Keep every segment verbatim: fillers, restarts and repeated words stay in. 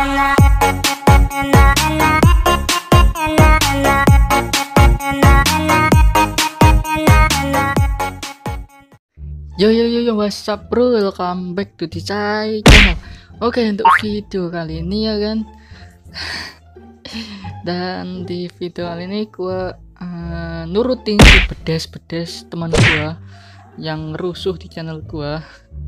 Yo yo yo yo, what's up bro, welcome back to the Chai channel. Oke, untuk video kali ini ya kan, dan di video kali ini gua uh, nurutin si bedes-bedes teman gua yang rusuh di channel gua.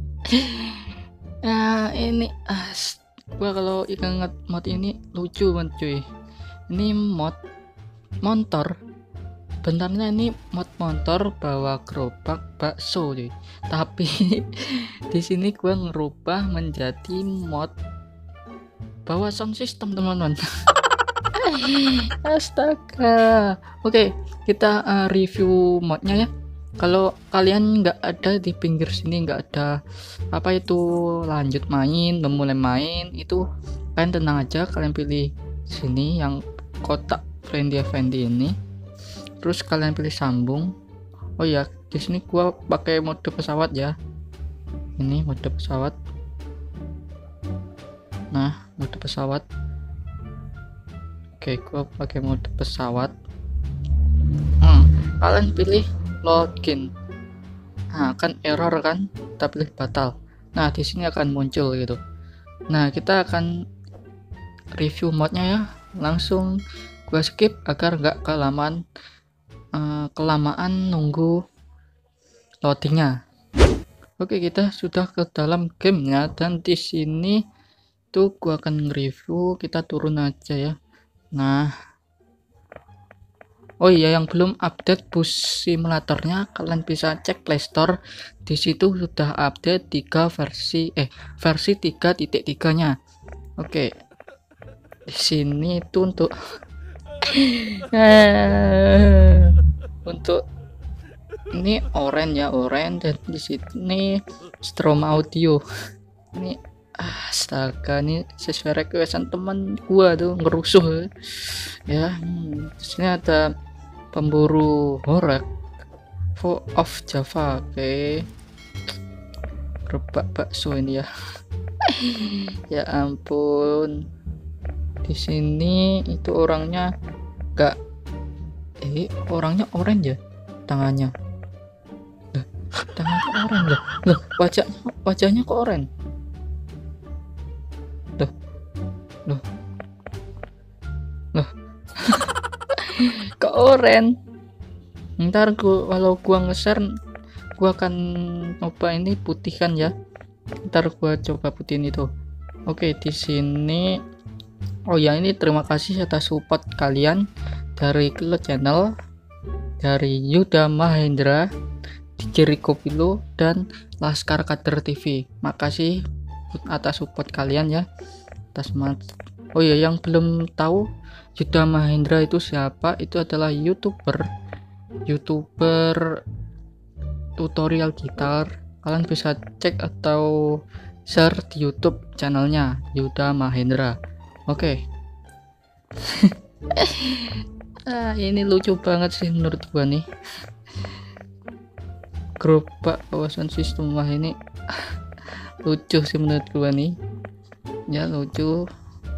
Nah ini uh, gua kalau ingat mod ini lucu banget cuy. Ini mod motor, bentarnya ini mod motor bawa gerobak bakso cuy. Tapi di sini gue ngerubah menjadi mod bawa sound system teman-teman. Astaga. Oke, kita uh, review modnya ya. Kalau kalian nggak ada di pinggir sini, nggak ada apa itu lanjut main, memulai main, itu kalian tenang aja, kalian pilih sini yang kotak friendly friendly ini. Terus kalian pilih sambung. Oh ya, di sini gua pakai mode pesawat ya. Ini mode pesawat. Nah, mode pesawat. Oke, gua pakai mode pesawat. Hmm, kalian pilih login. Nah, kan error kan? Kita pilih batal. Nah, di sini akan muncul gitu. Nah, kita akan review modnya ya. Langsung gua skip agar nggak kelamaan uh, kelamaan nunggu loadingnya. Oke, kita sudah ke dalam gamenya, dan di sini tuh gua akan review. Kita turun aja ya. Nah, oh iya, yang belum update bus simulatornya kalian bisa cek Play Store. Di situ sudah update tiga versi eh versi tiga titik tiga nya. Oke, di sini itu untuk untuk ini orange ya, orange, dan di sini Strom Audio. Ini astaga, ini sesuai requestan teman gua tuh ngerusuh ya. Hmm, di sini ada pemburu horek of Java. Oke, gerobak bakso ini ya. Ya ampun, di sini itu orangnya enggak, eh orangnya orange ya tangannya. Tangan kok orange loh, loh wajah wajahnya kok orange loh loh loh kok orange. Ntar gua kalau gua nge-share gua akan coba ini putihkan ya. Ntar gua coba putihin itu. Oke, di sini oh ya, ini terima kasih atas support kalian dari Kilo Channel, dari Yuda Mahendra, D J Rico Pilo, dan Laskar Kader T V. Makasih atas support kalian ya. Atas mat. Oh ya, yang belum tahu Yuda Mahendra itu siapa? Itu adalah YouTuber YouTuber tutorial gitar. Kalian bisa cek atau share di YouTube channelnya Yuda Mahendra. Oke. Ah, ini lucu banget sih menurut gua nih. Gerobak bawasan sistem, wah ini lucu sih menurut gua nih ya, lucu.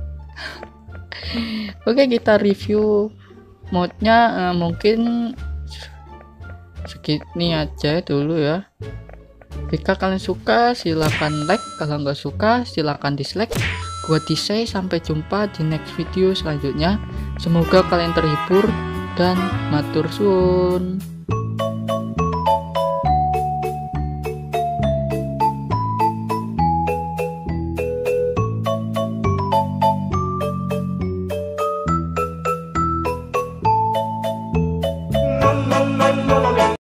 Oke, kita review modnya. uh, mungkin segini aja dulu ya. Jika kalian suka silahkan like, kalau nggak suka silahkan dislike. Gua Disay, sampai jumpa di next video selanjutnya. Semoga kalian terhibur dan matur suwun.